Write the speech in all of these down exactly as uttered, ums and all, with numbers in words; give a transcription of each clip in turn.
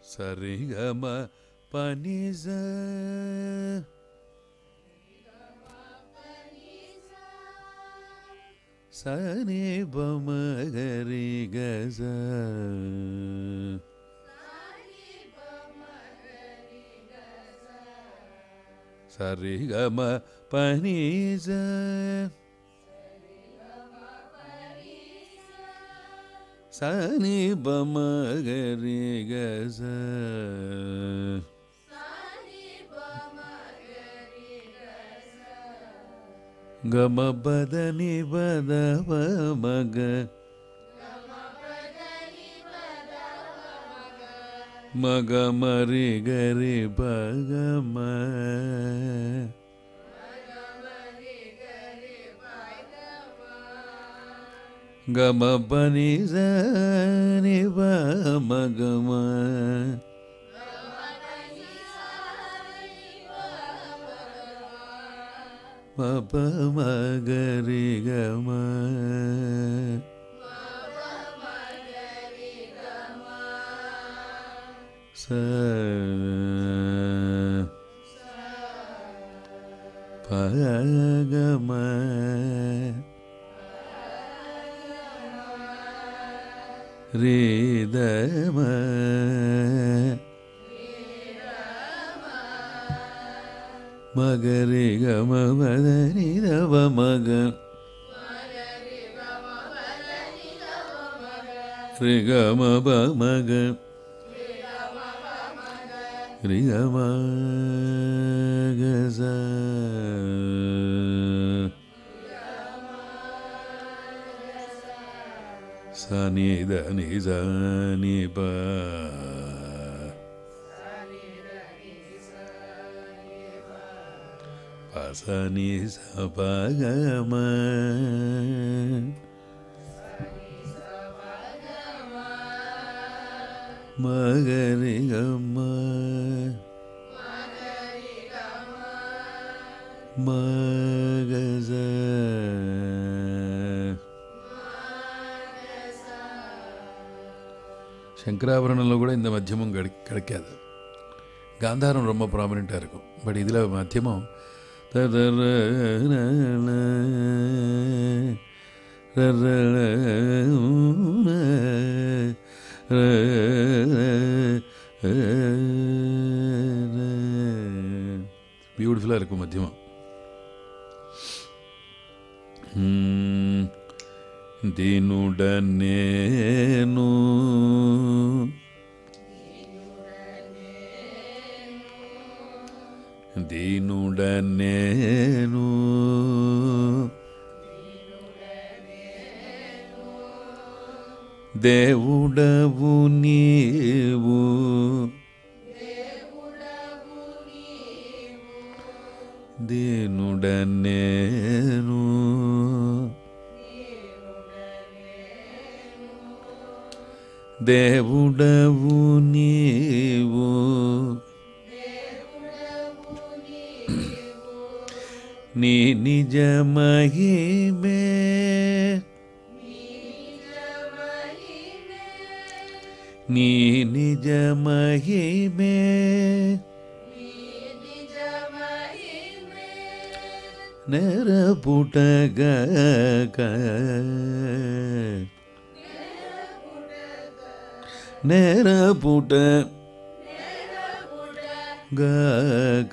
సరిగమ పనిజ సని బమ గరి గజ సరిగమ పనిజ సని బమ గరి గజ గమ బదని బదవ మగ మగ మరి గరి బగమ గమ బని జని బ మగమ మప మగరి గమ స పగమ రిదమ మగరి గమ మదని దవ మగ రి గమ బ మగ రి గమ గజ సని దని జని ప పసని సపగమ మగరి గమ మగజ சங்கராபரணம்ல கூட இந்த மத்தியமும் கிடை கிடைக்காது. காந்தாரம் ரொம்ப ப்ராமினெண்ட்டாக இருக்கும். பட் இதில் மத்தியமும் பியூட்டிஃபுல்லாக இருக்கும் மத்தியமும். దీనుడనేను దీనుడనేను దేవుడవు నీవు దీనుడనేను దేవుడవు నీవు నీ నిజ మహిమే నీ నిజ మహిమే నెరపుటగక నెరపుట గక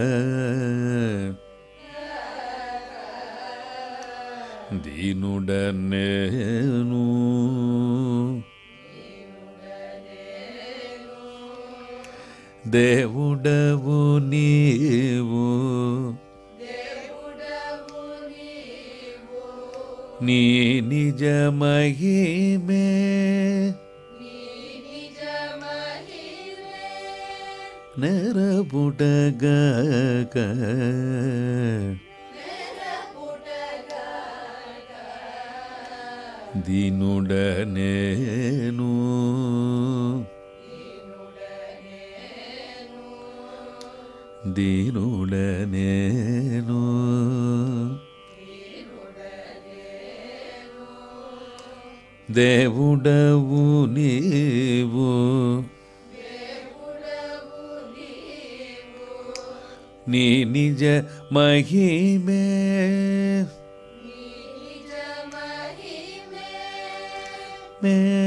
దీనుడనేను దేవుడవు నీవు నీ నిజ మహిమే నెరపుటగక దీనుడనేను దీనుడనేను దేవుడవు నీవు నీ నిజ మహిమే మే